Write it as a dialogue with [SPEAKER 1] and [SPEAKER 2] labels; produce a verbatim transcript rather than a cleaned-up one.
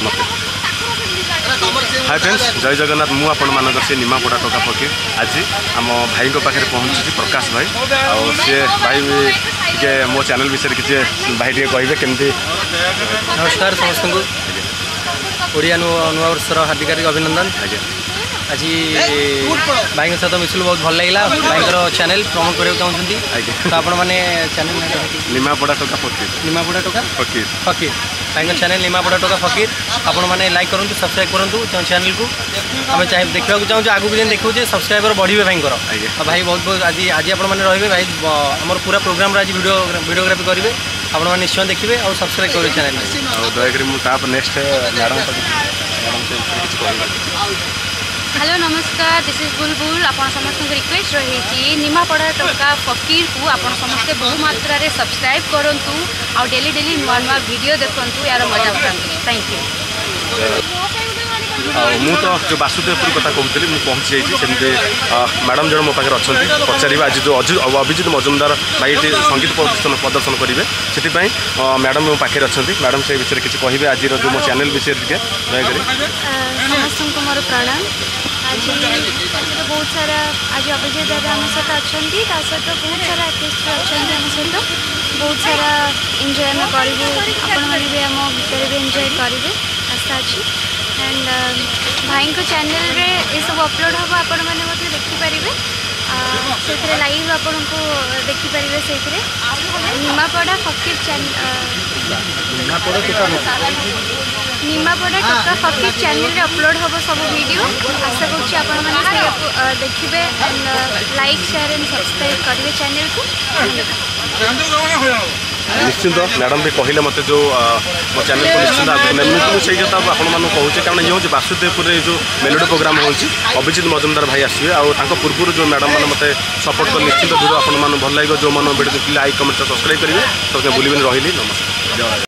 [SPEAKER 1] मत। Hi friends, जय जगन्नाथ। मु आपण मान से निमापड़ा टोका फकीर आज आम भाई पाखे पहुँची प्रकाश भाई और सी भाई टे मो चैनल विषय किसी भाई टे कहे केमती।
[SPEAKER 2] नमस्कार समस्त को ओडिया नुआ वर्षर हार्दिक हार्दिक अभिनंदन। आज भाई सहित मिसल बहुत भल लगे भाई चैनल प्रमोट करने चाहते तो आपण मैंने चैनल
[SPEAKER 1] निमापड़ा टोका फकीर
[SPEAKER 2] निमापड़ा टोका
[SPEAKER 1] फकीर
[SPEAKER 2] फकीर भाई चैनल निमापड़ा टोका फकीर आपण मैंने लाइक करूँ सब्सक्राइब करूँ चैनल को आम चाहे देखा चाहूँ आगू जन देखो सब्सक्राइबर बढ़े भाई भाई बहुत बहुत आज आज आप रही भाई आम पूरा प्रोग्राम आज वीडियो वीडियोग्राफी करेंगे आपण मैंने निश्चय देखिए और सब्सक्राइब करेंगे चैनल
[SPEAKER 1] दयाकोरी नेक्स्ट मैडम
[SPEAKER 3] हेलो नमस्कार, दिस इज बुलबुल। आप समस्त रिक्वेस्ट रही निमापड़ा टोका फकीर को आप समस्ते बहु मात्रा रे सब्सक्राइब करूँ और डेली डेली नुआ नुआ वीडियो देखूँ यार मजा उठाते। Thank you.
[SPEAKER 1] मु तो जो वासुदेवपुर कथा कहूली मुझे पहुँची जाइए मैडम जन मो पाखे अच्छा पचारे आज जो अभिजित मजुमदार भाई संगीत प्रदर्शन प्रदर्शन करेंगे से मैडम मो पाखे अच्छा मैडम से विषय किसी कहे आज जो मो चैनल विषय टे दयाकोरी
[SPEAKER 3] समस्त को मोर प्रणाम। आज बहुत सारा आज अभिजित दादा आम सहित अच्छा सहित बहुत सारा आर्टिस्ट अच्छा आम सहित बहुत सारा एंजॉय आम करूँ आपण मैंने भी आम भितर भी एंजॉय करेंगे आशा अच्छी एंड भाई को चैनल रे ये सब अपलोड हम आपण मैंने मतलब देखिपारे से लाइव आपण को देखिपारे से निमापड़ा फकीर चैनल निमापड़ा टोका फकीर चैनल रे अपलोड हम सब वीडियो आशा करुँच आपण मैंने देखिए and like share and subscribe करेंगे चैनल को।
[SPEAKER 1] निश्चिंत मैडम भी कहले मत जो मो चैनल को निश्चिंत आगे मुझे कथा आपण कहूँ कारण ये हूँ वासुदेवपुर जो मेलोडी प्रोग्राम हो अभिजित मजुमदार भाई आसवे और पूर्व जो मैडम मैंने मत सपोर्ट कर निश्चिंत वीडियो आपको भल लगे जो मन वीडियो देखिए लाइक कमेंट सब्सक्राइब करेंगे तो भूल रही। नमस्कार।